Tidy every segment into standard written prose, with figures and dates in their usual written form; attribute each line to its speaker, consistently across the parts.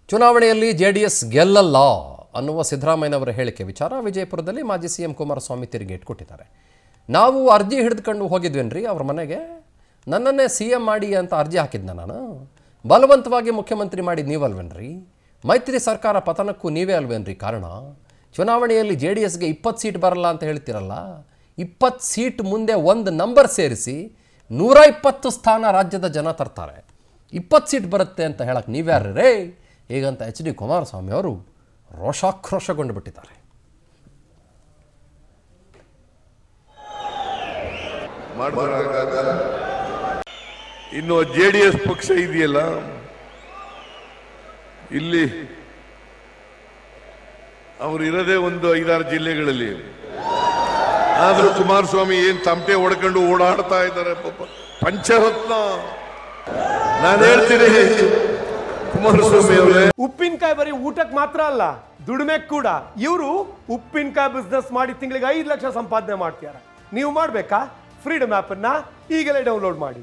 Speaker 1: ಚುನಾವಣೆಯಲ್ಲಿ ಜೆಡಿಎಸ್ ಗೆಲ್ಲಲ್ಲ ಅನ್ನುವ ಸಿದ್ದರಾಮಯ್ಯನವರ ಹೇಳಿಕೆ ವಿಚಾರ ವಿಜಯಪುರದಲ್ಲಿ ಮಾಜಿ ಸಿಎಂ ಕುಮಾರಸ್ವಾಮಿ ತಿರುಗೇಟ್ ಕೊಟ್ಟಿದ್ದಾರೆ. ನಾವು ಅರ್ಜಿ ಹಿಡಿದುಕೊಂಡು ಹೋಗಿದ್ವೇನ್ರಿ ಅವ್ರ ಮನೆಗೆ, ನನ್ನನ್ನೇ ಸಿಎಂ ಮಾಡಿ ಅಂತ ಅರ್ಜಿ ಹಾಕಿದ್ನ ನಾನು, ಬಲವಂತವಾಗಿ ಮುಖ್ಯಮಂತ್ರಿ ಮಾಡಿದ ನೀವಲ್ವೇನ್ರಿ, ಮೈತ್ರಿ ಸರ್ಕಾರ ಪತನಕ್ಕೂ ನೀವೇ ಅಲ್ವೇನ್ರಿ ಕಾರಣ, ಚುನಾವಣೆಯಲ್ಲಿ ಜೆಡಿಎಸ್ಗೆ 20 ಸೀಟ್ ಬರಲ್ಲ ಅಂತ ಹೇಳ್ತಿರಲ್ಲ, 20 ಸೀಟ್ ಮುಂದೆ ಒಂದು ನಂಬರ್ ಸೇರಿಸಿ 120 ಸ್ಥಾನ ರಾಜ್ಯದ ಜನ ತರ್ತಾರೆ, 20 ಸೀಟ್ ಬರುತ್ತೆ ಅಂತ ಹೇಳಕ್ಕೆ ನೀವ್ಯಾರು ರೇ ಹೀಗಂತ HD ಕುಮಾರಸ್ವಾಮಿ ಅವರು ರೋಷಾಕ್ರೋಶಗೊಂಡು ಬಿಟ್ಟಿದ್ದಾರೆ.
Speaker 2: ಇನ್ನು ಜೆಡಿಎಸ್ ಪಕ್ಷ ಇದೆಯಲ್ಲ, ಇಲ್ಲಿ ಅವರು ಇರೋದೇ ಒಂದು 5-6 ಜಿಲ್ಲೆಗಳಲ್ಲಿ, ಆದ್ರೂ ಕುಮಾರಸ್ವಾಮಿ ಏನ್ ತಮಟೆ ಹೊಡ್ಕೊಂಡು ಓಡಾಡ್ತಾ ಇದ್ದಾರೆ ಪಾಪ. ಪಂಚರತ್ನ ನಾನು ಹೇಳ್ತೀನಿ ಕುಮಾರಸ್ವಾಮಿ ಅವರೇ,
Speaker 3: ಉಪ್ಪಿನಕಾಯಿ ಬರೀ ಊಟಕ್ಕೆ ಮಾತ್ರ ಅಲ್ಲ, ದುಡಿಮೆ ಕೂಡ. ಇವರು ಉಪ್ಪಿನಕಾಯಿ ಬಿಸ್ನೆಸ್ ಮಾಡಿ ತಿಂಗಳಿಗೆ 5 ಲಕ್ಷ ಸಂಪಾದನೆ ಮಾಡ್ತಾರೆ. ನೀವು ಮಾಡ್ಬೇಕಾ? ಫ್ರೀಡಮ್ ಆಪ್ ಅನ್ನ ಈಗಲೇ ಡೌನ್ಲೋಡ್ ಮಾಡಿ.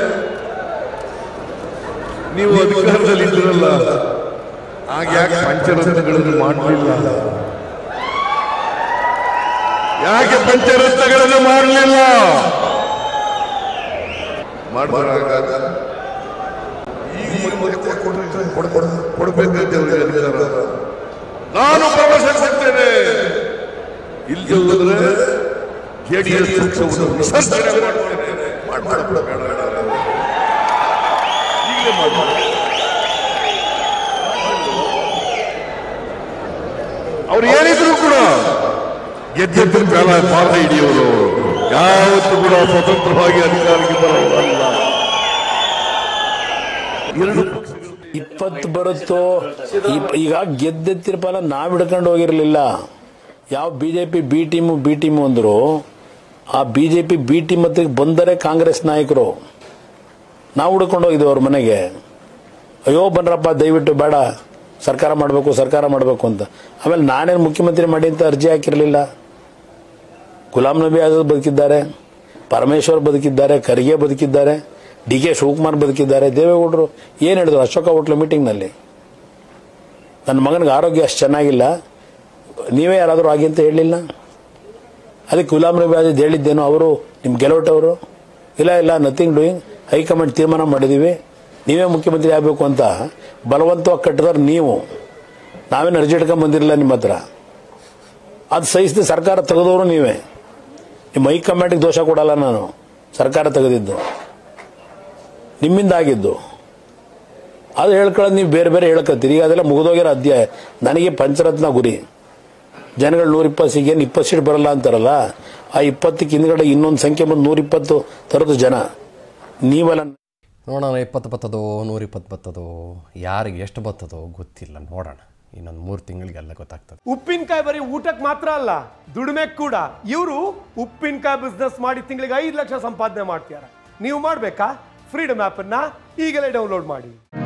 Speaker 2: ನೀವು ಅಧಿಕಾರದಲ್ಲಿ ಇದ್ರಲ್ಲ, ಆಗ ಯಾಕೆ ಪಂಚರತ್ನಗಳನ್ನು ಮಾಡಲಿಲ್ಲ? ಯಾಕೆ ಪಂಚರತ್ನಗಳನ್ನು ಮಾಡಲಿಲ್ಲ? ಮಾಡಬಾರಾಗ ಕೊಡಬೇಕಂತ ಅಧಿಕಾರ ನಾನು ಭರವಸೆ ಕೊಡ್ತೇನೆ. ಇಲ್ಲದೆ ಜೆಡಿಎಸ್ ಪಕ್ಷವನ್ನು ವಿಸರ್ಜನೆ ಮಾಡ್ತೇನೆ. ಈಗಲೇ ಮಾಡ್ತಾರೆ. ಅವ್ರು ಏನಿದ್ರು ಕೂಡ ಗೆದ್ದ ಕಾಲ ಪಾದ ಹಿಡಿಯೋರು ಯಾವತ್ತೂ ಕೂಡ ಸ್ವತಂತ್ರವಾಗಿ ಅಧಿಕಾರಕ್ಕೆ ಬರೋಲ್ಲ.
Speaker 4: 20 ಬರುತ್ತೋ ಈಗ ಗೆದ್ದ ಫಲ ನಾವ್ ಹಿಡ್ಕೊಂಡು ಹೋಗಿರ್ಲಿಲ್ಲ. ಯಾವ ಬಿಜೆಪಿ ಬಿ ಟೀಮು ಅಂದ್ರು, ಆ ಬಿಜೆಪಿ ಬಿ ಟೀಮ್ ಹತ್ತಿಗೆ ಬಂದರೆ ಕಾಂಗ್ರೆಸ್ ನಾಯಕರು ನಾವು ಹುಡ್ಕೊಂಡು ಹೋಗಿದ್ವಿ ಅವ್ರ ಮನೆಗೆ. ಅಯ್ಯೋ ಬನ್ರಪ್ಪ ದಯವಿಟ್ಟು ಬೇಡ, ಸರ್ಕಾರ ಮಾಡಬೇಕು ಅಂತ. ಆಮೇಲೆ ನಾನೇನು ಮುಖ್ಯಮಂತ್ರಿ ಮಾಡಿ ಅಂತ ಅರ್ಜಿ ಹಾಕಿರಲಿಲ್ಲ. ಗುಲಾಂ ನಬಿ ಆಜಾದ್ ಬದುಕಿದ್ದಾರೆ, ಪರಮೇಶ್ವರ್ ಬದುಕಿದ್ದಾರೆ, ಖರ್ಗೆ ಬದುಕಿದ್ದಾರೆ, DK ಶಿವಕುಮಾರ್ ಬದುಕಿದ್ದಾರೆ, ದೇವೇಗೌಡರು ಏನು ಹೇಳಿದ್ರು ಅಶೋಕ ಹೋಟ್ಲ ಮೀಟಿಂಗ್ನಲ್ಲಿ, ನನ್ನ ಮಗನಿಗೆ ಆರೋಗ್ಯ ಅಷ್ಟು ಚೆನ್ನಾಗಿಲ್ಲ, ನೀವೇ ಯಾರಾದರೂ ಆಗಿ ಅಂತ ಹೇಳಲಿಲ್ಲ. ಅದಕ್ಕೆ ಗುಲಾಂ ನಬಿ ಆಜಾದ್ ಹೇಳಿದ್ದೇನೋ, ಅವರು ನಿಮ್ಮ ಗೆಲುವಟವರು ಇಲ್ಲ ನಥಿಂಗ್ ಡೂಯಿಂಗ್, ಹೈಕಮಾಂಡ್ ತೀರ್ಮಾನ ಮಾಡಿದ್ದೀವಿ, ನೀವೇ ಮುಖ್ಯಮಂತ್ರಿ ಆಗಬೇಕು ಅಂತ ಬಲವಂತವಾಗಿ ಕಟ್ಟಿದ್ರೆ ನೀವು, ನಾವೇನು ಅರ್ಜಿ ಇಟ್ಕೊಂಡ್ ಬಂದಿರಲಿಲ್ಲ ನಿಮ್ಮ ಹತ್ರ. ಅದು ಸಹಿಸಿದ ಸರ್ಕಾರ ತೆಗೆದವರು ನೀವೇ. ನಿಮ್ಮ ಹೈಕಮಾಂಡಿಗೆ ದೋಷ ಕೊಡಲ್ಲ ನಾನು, ಸರ್ಕಾರ ತೆಗೆದಿದ್ದು ನಿಮ್ಮಿಂದ ಆಗಿದ್ದು. ಅದು ಹೇಳ್ಕೊಳ್ಳೋದು ನೀವು ಬೇರೆ ಬೇರೆ ಹೇಳ್ಕೊತೀರಿ. ಈಗ ಅದೆಲ್ಲ ಮುಗಿದೋಗಿರೋ ಅಧ್ಯಾಯ. ನನಗೆ ಪಂಚರತ್ನ ಗುರಿ, ಜನಗಳು 120 ಏನು 20 ಸೀಟ್ ಬರಲ್ಲ ಅಂತಾರಲ್ಲ, ಆ 20ಕ್ಕೆ ಹಿಂದ್ಗಡೆ ಇನ್ನೊಂದು ಸಂಖ್ಯೆ ಬಂದು 120 ತರೋದು ಜನ ನೀವೆಲ್ಲ.
Speaker 1: ನೋಡೋಣ 20 ಬರ್ತದೋ 120 ಬರ್ತದೋ, ಯಾರಿಗೆ ಎಷ್ಟು ಬರ್ತದೋ ಗೊತ್ತಿಲ್ಲ. ನೋಡೋಣ, ಇನ್ನೊಂದು 3 ತಿಂಗಳಿಗೆಲ್ಲ ಗೊತ್ತಾಗ್ತದೆ.
Speaker 3: ಉಪ್ಪಿನಕಾಯಿ ಬರೀ ಊಟಕ್ಕೆ ಮಾತ್ರ ಅಲ್ಲ, ದುಡಿಮೆ ಕೂಡ. ಇವರು ಉಪ್ಪಿನಕಾಯಿ ಬಿಸ್ನೆಸ್ ಮಾಡಿ ತಿಂಗಳಿಗೆ 5 ಲಕ್ಷ ಸಂಪಾದನೆ ಮಾಡ್ತಾರೆ. ನೀವು ಮಾಡ್ಬೇಕಾ? ಫ್ರೀಡಮ್ ಆಪ್ ಅನ್ನ ಈಗಲೇ ಡೌನ್ಲೋಡ್ ಮಾಡಿ.